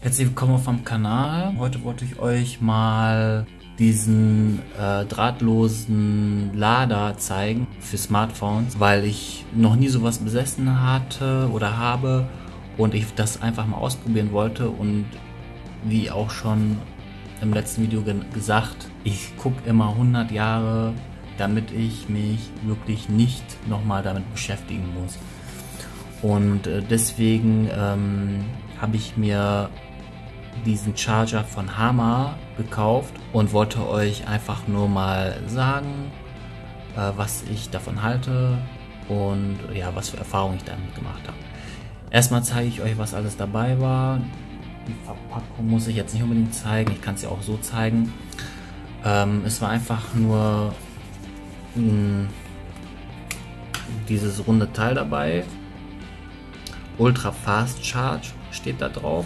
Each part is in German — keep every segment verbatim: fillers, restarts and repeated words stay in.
Herzlich willkommen auf meinem Kanal. Heute wollte ich euch mal diesen äh, drahtlosen Lader zeigen für Smartphones, weil ich noch nie sowas besessen hatte oder habe und ich das einfach mal ausprobieren wollte. Und wie auch schon im letzten Video ge gesagt, ich gucke immer hundert Jahre, damit ich mich wirklich nicht nochmal damit beschäftigen muss. Und äh, deswegen ähm, habe ich mir diesen Charger von Hama gekauft und wollte euch einfach nur mal sagen, äh, was ich davon halte und ja, was für Erfahrungen ich damit gemacht habe. Erstmal zeige ich euch, was alles dabei war. Die Verpackung muss ich jetzt nicht unbedingt zeigen, ich kann es ja auch so zeigen. Ähm, es war einfach nur mh, dieses runde Teil dabei. Ultra Fast Charge steht da drauf.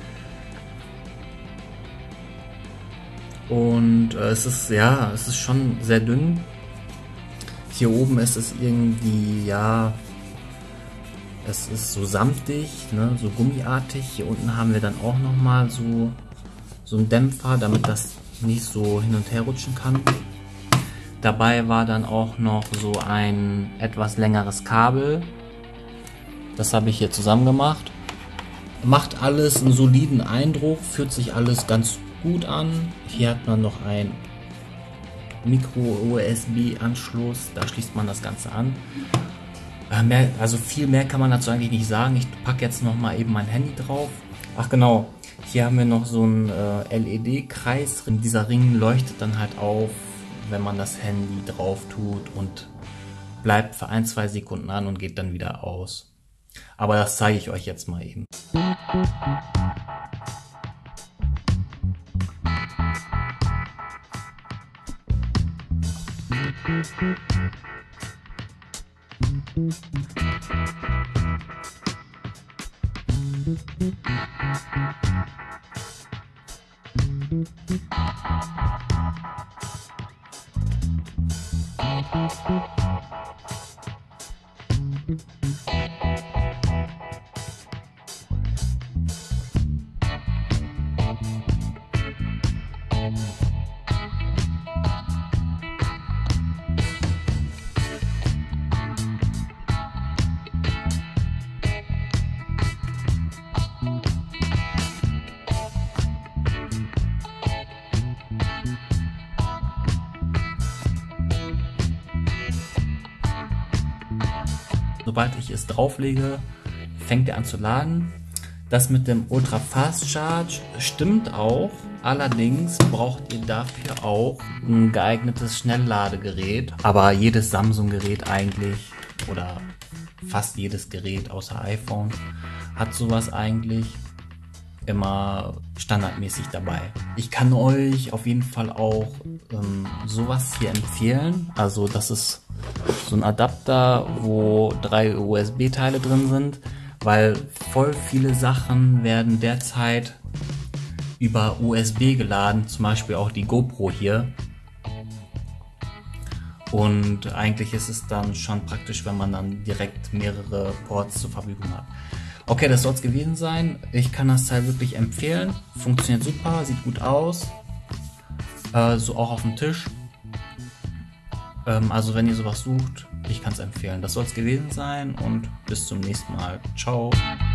Und äh, es ist, ja, es ist schon sehr dünn. Hier oben ist es irgendwie, ja, es ist so samtig, ne, so gummiartig. Hier unten haben wir dann auch nochmal so, so einen Dämpfer, damit das nicht so hin und her rutschen kann. Dabei war dann auch noch so ein etwas längeres Kabel. Das habe ich hier zusammen gemacht. Macht alles einen soliden Eindruck, fühlt sich alles ganz gut an. Hier hat man noch ein Micro-U S B-Anschluss, da schließt man das Ganze an. Äh, mehr, also viel mehr kann man dazu eigentlich nicht sagen. Ich packe jetzt noch mal eben mein Handy drauf. Ach genau, hier haben wir noch so einen äh, L E D-Kreis. Dieser Ring leuchtet dann halt auf, wenn man das Handy drauf tut und bleibt für ein, zwei Sekunden an und geht dann wieder aus. Aber das zeige ich euch jetzt mal eben. Sobald ich es drauflege, fängt er an zu laden. Das mit dem Ultra Fast Charge stimmt auch. Allerdings braucht ihr dafür auch ein geeignetes Schnellladegerät. Aber jedes Samsung-Gerät eigentlich oder fast jedes Gerät außer iPhone hat sowas eigentlich immer standardmäßig dabei. Ich kann euch auf jeden Fall auch ähm, sowas hier empfehlen. Also das ist so ein Adapter, wo drei U S B-Teile drin sind, weil voll viele Sachen werden derzeit über U S B geladen, zum Beispiel auch die GoPro hier. Und eigentlich ist es dann schon praktisch, wenn man dann direkt mehrere Ports zur Verfügung hat. Okay, das soll es gewesen sein. Ich kann das Teil wirklich empfehlen. Funktioniert super, sieht gut aus. Äh, so auch auf dem Tisch. Ähm, also wenn ihr sowas sucht, ich kann es empfehlen. Das soll es gewesen sein und bis zum nächsten Mal. Ciao.